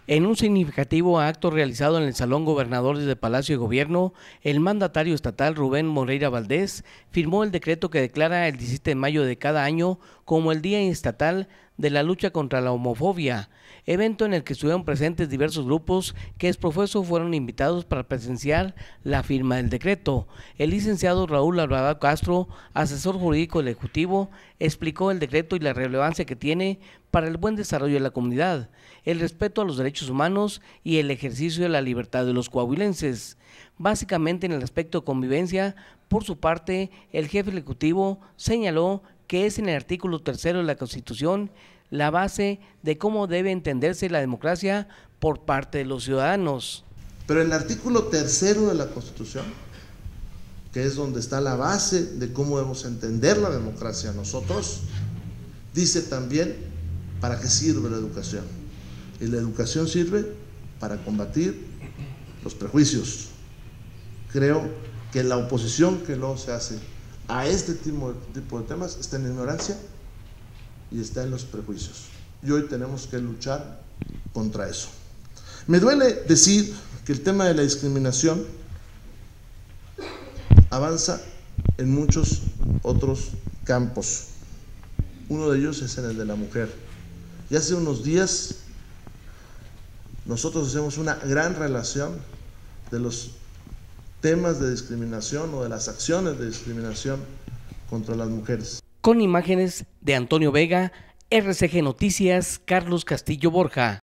En un significativo acto realizado en el Salón Gobernadores de Palacio de Gobierno, el mandatario estatal Rubén Moreira Valdés firmó el decreto que declara el 17 de mayo de cada año como el Día Estatal de la Lucha contra la Homofobia, evento en el que estuvieron presentes diversos grupos que exprofeso fueron invitados para presenciar la firma del decreto. El licenciado Raúl Alvarado Castro, asesor jurídico del Ejecutivo, explicó el decreto y la relevancia que tiene para el buen desarrollo de la comunidad, el respeto a los derechos humanos y el ejercicio de la libertad de los coahuilenses. Básicamente en el aspecto de convivencia, por su parte, el jefe ejecutivo señaló que es en el artículo 3 de la Constitución la base de cómo debe entenderse la democracia por parte de los ciudadanos. Pero el artículo 3 de la Constitución, que es donde está la base de cómo debemos entender la democracia nosotros, dice también para qué sirve la educación. Y la educación sirve para combatir los prejuicios. Creo que la oposición que luego se hace a este tipo de temas está en la ignorancia y está en los prejuicios. Y hoy tenemos que luchar contra eso. Me duele decir que el tema de la discriminación avanza en muchos otros campos. Uno de ellos es en el de la mujer. Y hace unos días nosotros hacemos una gran relación de los temas de discriminación o de las acciones de discriminación contra las mujeres. Con imágenes de Antonio Vega, RCG Noticias, Carlos Castillo Borja.